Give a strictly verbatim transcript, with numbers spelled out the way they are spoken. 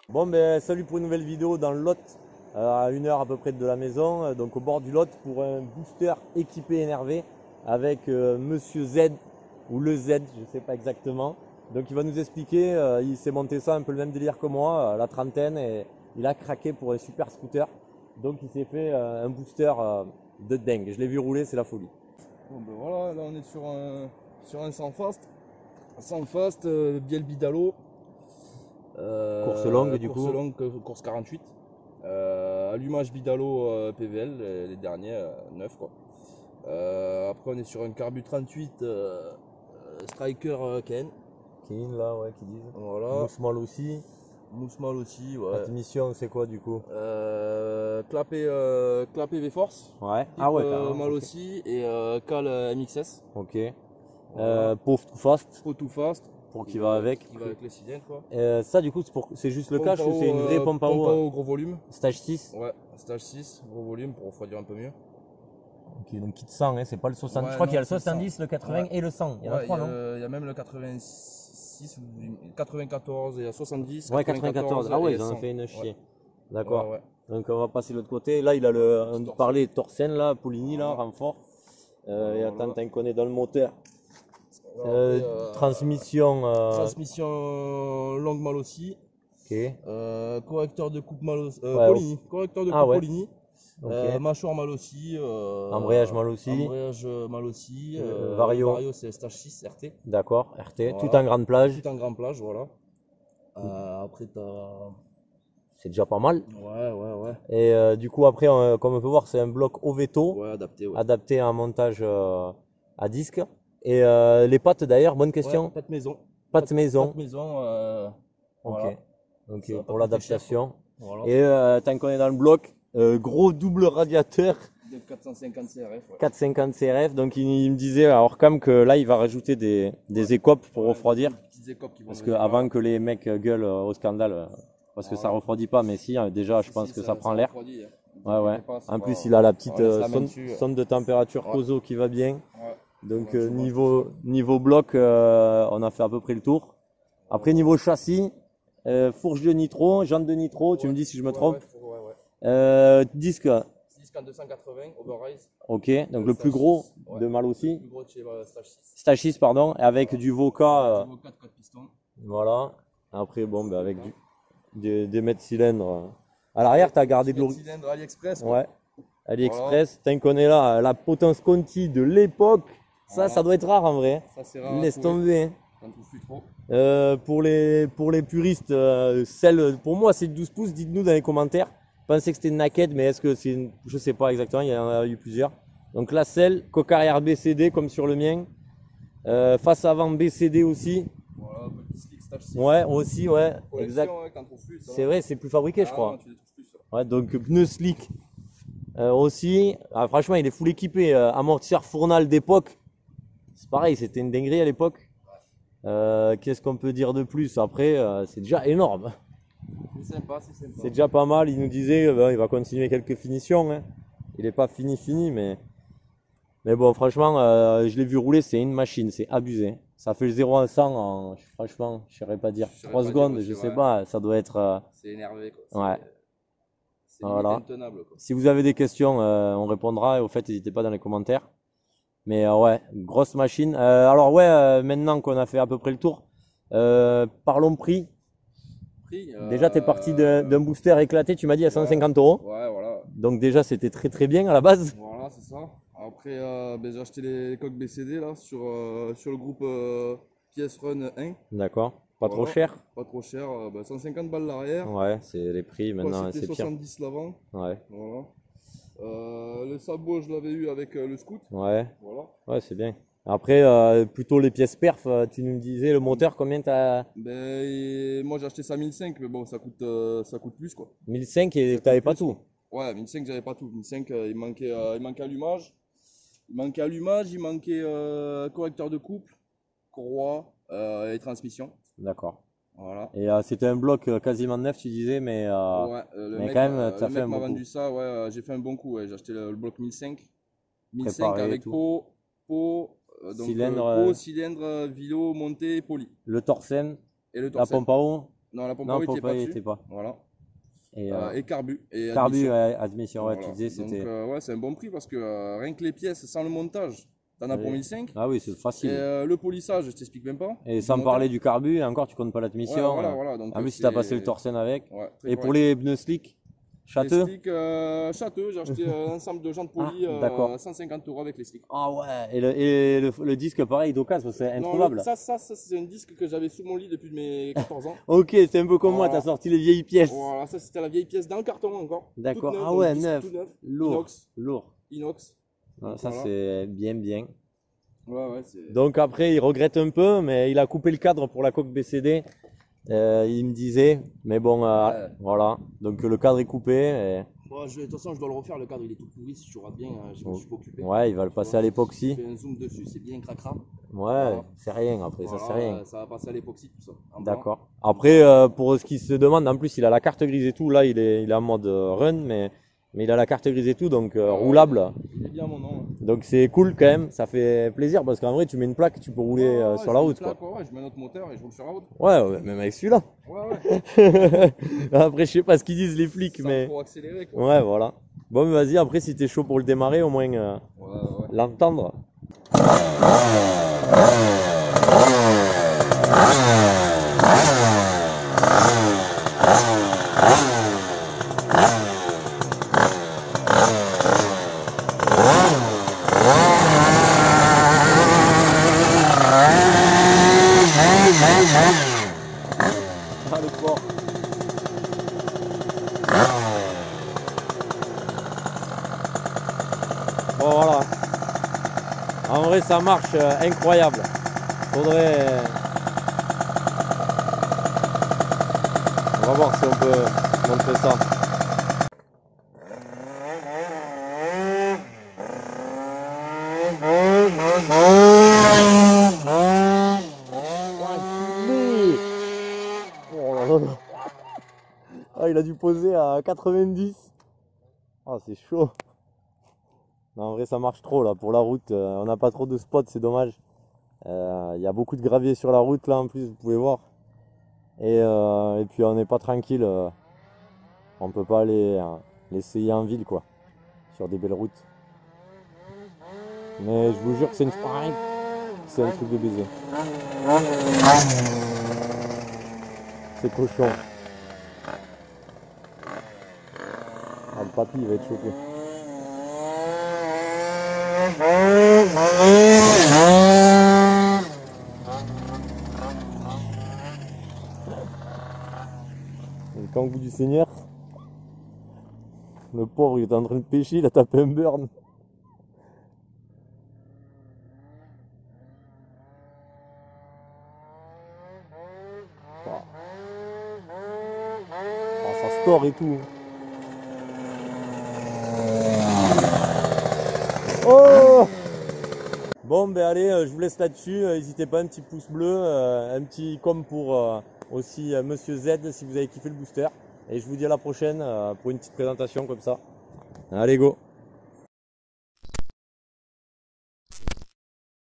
Bon ben salut pour une nouvelle vidéo dans le Lot, euh, à une heure à peu près de la maison, euh, donc au bord du Lot pour un booster équipé énervé avec euh, Monsieur Z ou le Z, je sais pas exactement. Donc il va nous expliquer, euh, il s'est monté ça un peu le même délire que moi, euh, la trentaine, et il a craqué pour un super scooter. Donc il s'est fait euh, un booster euh, de dingue. Je l'ai vu rouler, c'est la folie. Bon ben voilà, là on est sur un, sur un sans fast, sans fast, euh, Biel Bidalo. Euh, Course longue du course coup. longue, euh, course quarante-huit. Euh, allumage Bidalo euh, P V L, les, les derniers, euh, neuf quoi. Euh, après on est sur un Carbu trente-huit euh, euh, Striker euh, Ken. Kin là, ouais, qui disent. Voilà. Mousse molle aussi. Mousse mal aussi, ouais. Transmission, c'est quoi du coup? Euh, clapé, euh, clapé V-Force. Ouais. Type, Ah ouais, euh, carrément. mal Ok. aussi. Et euh, cal euh, M X S. Ok. Voilà. Euh, pauvre tout fast. Pot too fast. Pour qui va avec. Qui va avec les cylindres quoi. Euh, ça du coup c'est pour c'est juste le Pompe cache à ou c'est eau, une vraie euh, pompe à pompe eau à euh, eau gros volume. stage six? Ouais, stage six, gros volume pour refroidir un peu mieux. Ok, donc kit cent, hein, c'est pas le soixante. Ouais, Je crois non, qu'il y a le c'est le soixante-dix, cent. le quatre-vingts Ouais. et le cent. Il y en a Ouais, trois, il y, non? a- il y a même le quatre-vingt-six, ou quatre-vingt-quatorze et soixante-dix. Ouais, quatre-vingt-quatorze. Ah ouais, et ils en ont cent. fait une Ouais. chier. D'accord. Ouais, ouais. Donc on va passer de l'autre côté. Là, il a le on Torsen. parlait Torsen là, Poligny là, Voilà. renfort. Euh, Voilà, et voilà. attends, t'en connais dans le moteur. Alors Euh, après, euh, transmission. euh, Transmission longue mal aussi. Ok. Euh, correcteur de coupe mal aussi. Euh, Ouais, oh. Poligny. Correcteur de Ah coupe ouais. Poligny. Ok. Euh, mâchoire mal aussi. Euh, Embrayage mal aussi. Embrayage mal aussi. Euh, Euh, Vario. Vario c'est stage six R T. D'accord. R T. Tout Voilà. en grande plage. Tout en grand plage, voilà. Euh, après t'as. C'est déjà pas mal. Ouais, ouais, ouais. Et euh, du coup, après, euh, comme on peut voir, c'est un bloc Oveto, Ouais, adapté, ouais. adapté à un montage euh, à disque. Et euh, les pattes d'ailleurs, bonne question. Ouais, pas de maison. Pattes Pas maison. de maison. Euh, Ok. voilà. Ok, Ça va pas pour coûter l'adaptation. cher, voilà. Et euh, tant qu'on est dans le bloc, euh, gros double radiateur De quatre cent cinquante C R F. Ouais. quatre cent cinquante C R F. Donc il, il me disait à Orcam que là, il va rajouter des, des Ouais. écopes pour Ouais, refroidir. des petites écopes qui vont Parce que venir avant là. que les mecs gueulent euh, au scandale, euh, parce que ça Voilà. refroidit pas, mais si, euh, déjà, je Si, pense si, que ça, prend l'air. refroidit, hein. Ouais, ouais. Pas, En pas, plus, il a la petite on laisse euh, la main sonde, dessus. sonde de température Ouais. Kozo qui va bien. Ouais. Donc Ouais, euh, je vois niveau, tout niveau bloc, euh, on a fait à peu près le tour. Après, Ouais. niveau châssis, euh, fourche de nitro, jante de nitro, tu Ouais. me dis si je me Ouais, trompe. ouais, faut- ouais, ouais. Euh, disque, Disque en deux cent quatre-vingts, Overrise. ok. Donc Euh, le plus stage gros six. Ouais. de mal Le aussi. plus gros de chez euh, stage six. Stage six, pardon, et avec Voilà. du Voca. euh, Du Voca de quatre pistons. voilà. Après, bon, bah, avec du, des, des mètres cylindres. euh. À l'arrière, tu as gardé de l'eau. Cylindre AliExpress. Quoi. Ouais. AliExpress, tant qu'on est là, la potence Conti de l'époque, ça, Voilà. ça doit être rare en vrai. Ça c'est rare. Laisse tomber. Hein. T'en trouves plus trop. Euh, pour, les, pour les puristes, euh, celle, pour moi c'est douze pouces, dites-nous dans les commentaires. Pensez que c'était une naked, mais est-ce que c'est une. Je sais pas exactement, il y en a eu plusieurs. Donc la selle, coque arrière B C D comme sur le mien. Euh, face avant B C D aussi. Voilà, petit slick stage six. Ouais, aussi, ouais, exact. Collection, ouais, t'en trouves plus. ça C'est va. vrai, c'est plus fabriqué, je Ah, crois. non, tu les trouves plus. ça. Ouais, donc pneu slick euh, aussi. Ah, franchement, il est full équipé. Euh, amortisseur fournal d'époque. C'est pareil, c'était une dinguerie à l'époque. Euh, Qu'est-ce qu'on peut dire de plus? Après, euh, c'est déjà énorme. C'est sympa, c'est sympa. C'est déjà pas mal. Il nous disait euh, ben, il va continuer quelques finitions. Hein. Il n'est pas fini, fini, mais. Mais bon, franchement, euh, je l'ai vu rouler, c'est une machine, c'est abusé. Ça fait le zéro à cent en, franchement, je ne saurais pas dire, Je saurais trois pas secondes, dire je aussi, sais ouais. pas, ça doit être. euh, C'est énervé quoi. Ouais. C'est Voilà. limite intenable quoi. Si vous avez des questions, euh, on répondra. Et au fait, n'hésitez pas dans les commentaires. Mais euh, ouais, grosse machine. Euh, alors, ouais, euh, maintenant qu'on a fait à peu près le tour, euh, parlons prix. Prix, euh, Déjà, tu es parti de- d'un booster éclaté, tu m'as dit à cent cinquante euros. Ouais, voilà. Donc, déjà, c'était très très bien à la base. Voilà, c'est ça. Après, euh, ben, j'ai acheté les coques B C D là sur, euh, sur le groupe euh, P S Run un. D'accord. Pas trop Voilà. cher. Pas trop cher, euh, ben, cent cinquante balles l'arrière. Ouais, c'est les prix maintenant, C'était c'est pire. soixante-dix l'avant. Ouais, Voilà. Euh, le sabot, je l'avais eu avec euh, le scoot. ouais, Voilà. ouais, c'est bien. Après, euh, plutôt les pièces perf, euh, tu nous disais le moteur, combien t'as? Ben, et moi j'ai acheté ça mille cinq, mais bon, ça coûte, euh, ça coûte plus quoi. mille cinq et Ça t'avais coûte pas plus, tout. quoi. Ouais, mille cinq, j'avais pas tout. mille cinq, euh, il manquait, euh, il manquait allumage. Il manquait allumage, il manquait euh, correcteur de couple, courroie euh, et transmission. D'accord. Voilà. Et euh, c'était un bloc euh, quasiment neuf, tu disais, mais, euh, Ouais, euh, le mais mec, quand même, euh, t'as le fait mec un m'a bon vendu coup. ça, ouais, euh, j'ai fait un bon coup. Ouais. J'ai acheté le, le bloc mille cinq. mille cinq Préparé et avec tout. pot, pot, euh, donc Cylindre, euh, pot, euh, cylindre, euh, vilo, monté, poli. Le Torsen, Et le la torsen. pompe à eau. Non, la pompe Non, à eau était pas Popeye dessus. était pas. Voilà. Et, Euh, euh, et carbu. Et Carbu, admission. ouais, admission, ouais, Voilà. tu disais, Donc, c'était. euh, ouais, c'est un bon prix parce que euh, rien que les pièces sans le montage, t'en as pour Oui. mille cinq. Ah oui, c'est Et facile. euh, le polissage, je t'explique même pas. Et du sans moteur. parler du carbu, et encore tu comptes pas Ouais, l'admission. voilà, euh. voilà. Donc, En euh, plus, si t'as c'est- passé le torsen avec. Ouais, très Et pour correct. les pneus slick, Les châteux. slicks, euh, châteux, j'ai acheté un ensemble de jantes polies, Ah, euh, d'accord. cent cinquante euros avec les slicks. Ah ouais, et le, et le, le disque pareil d'occasion, c'est Non, introuvable. le- ça, ça, ça c'est un disque que j'avais sous mon lit depuis mes quatorze ans. Ok, c'est un peu comme moi, Voilà. t'as sorti les vieilles pièces. Voilà, ça c'était la vieille pièce dans le carton encore. D'accord. Toute neuve, Ah donc ouais, disque neuf. tout neuf. Lourd. Inox. Lourd. Inox. Ah, Donc, ça voilà. c'est bien bien. Ouais, ouais, c'est. Donc après il regrette un peu, mais il a coupé le cadre pour la coque B C D. Euh, il me disait, mais bon, euh, Ouais. voilà. Donc le cadre est coupé. Et... Bon, je, de toute façon, je dois le refaire. Le cadre il est tout pourri. Si je regarde bien, hein, je me suis pas occupé. Ouais, il va le Tu passer vois, à l'époxy. Je fais un zoom dessus, c'est bien cracra. Ouais, Voilà. c'est rien après, ça Voilà, c'est rien. euh, Ça va passer à l'époxy tout ça. en blanc. D'accord. Après, euh, pour ce qui se demande, en plus il a la carte grise et tout. Là, il est, il est en mode euh, run, mais, mais il a la carte grise et tout, donc euh, Ah ouais, roulable. Il est bien mon nom. hein. Donc c'est cool quand même, ça fait plaisir parce qu'en vrai, tu mets une plaque, tu peux rouler Ouais, euh, ouais, sur je la mets une route quoi. plaque, ouais, ouais, je mets notre moteur et je roule sur la route. Ouais, ouais, même avec celui-là. Ouais, ouais. Après, je sais pas ce qu'ils disent les flics, Sans mais trop accélérer quoi. ouais, voilà. Bon, mais vas-y, après, si t'es chaud pour le démarrer, au moins euh, Ouais, ouais. l'entendre. Ah, le sport. Bon, voilà. En vrai, ça marche euh, incroyable. Faudrait. euh, On va voir si on peut montrer ça. Enculé. Oh là là là. Ah, il a dû poser à quatre-vingt-dix. Ah, c'est chaud. Non, en vrai, ça marche trop là pour la route. euh, on n'a pas trop de spots, c'est dommage. Euh, Il y a beaucoup de gravier sur la route là en plus, vous pouvez voir. Et, euh, et puis on n'est pas tranquille. euh, on peut pas aller euh, l'essayer en ville quoi, sur des belles routes. Mais je vous jure que c'est une c'est un truc de baiser. C'est cochon. Ah, le papy il va être choqué. Le kangou du Seigneur. Le pauvre il était en train de pêcher, il a tapé un burn. Oh. Oh, ça store et tout. Oh! Bon ben allez, euh, je vous laisse là-dessus. Euh, N'hésitez pas, un petit pouce bleu, euh, un petit com pour euh, aussi euh, Monsieur Z si vous avez kiffé le booster. Et je vous dis à la prochaine euh, pour une petite présentation comme ça. Allez go!